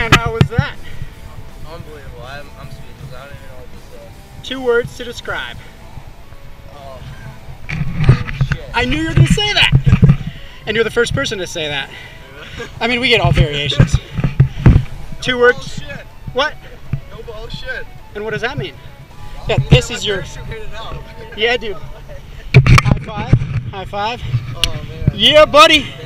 man, how was that? Unbelievable. I'm speechless. I don't even know what to say. 2 words to describe. Oh, shit. I knew you were going to say that. And you're the first person to say that. I mean, we get all variations. 2 words. Bullshit. What? No bullshit. And what does that mean? Yeah, this is your... Yeah, dude. High five. High five. Oh, man. Yeah, buddy.